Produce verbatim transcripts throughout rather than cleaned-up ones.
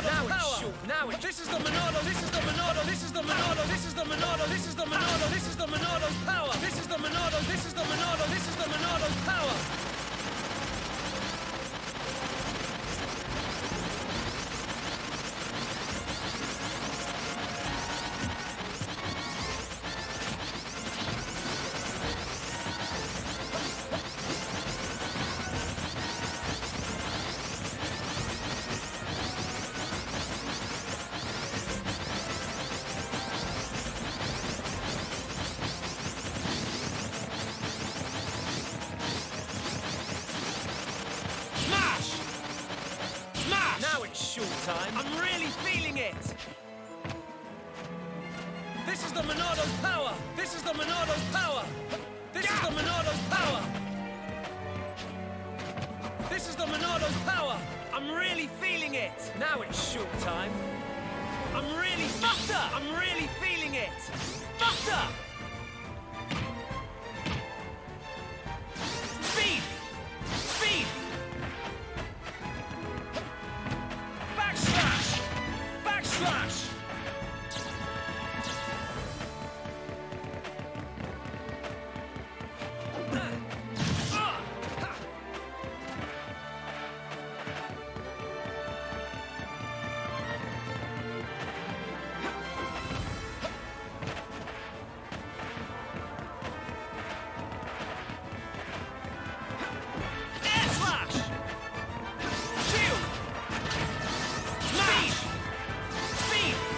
Monado Now power. it's short. Now it's This is the Monado. This is the Monado. This is the Monado. This is the Monado. This is the Monado. This is the Monado's power. This is the Monado. This is the Monado. This is the Monado's power. Now it's short time. I'm really feeling it. This is the Monado's power. This is the Monado's power. This is the Monado's power. This is the Monado's power. I'm really feeling it. Now it's short time. I'm really Buster. I'm really feeling it. Buster. Speed. Speed. Backslash. Backslash. Speed!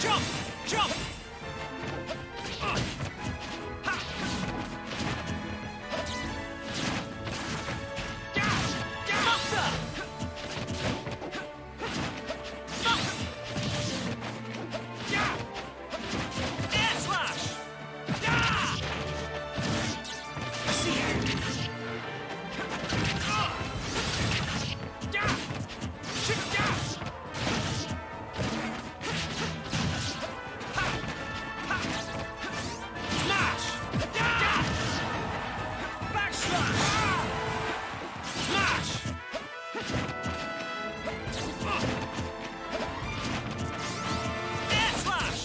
Jump! Jump! Uh. Ha. Gash! Gash! Buster! Yeah! Air slash! Yeah! See you! Uh. Yeah! Shoot! Yeah! Ha! Ha! Smash! Yeah! Back slash! Smash! Uh. Air slash!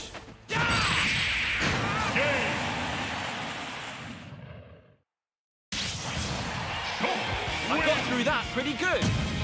I got through that pretty good.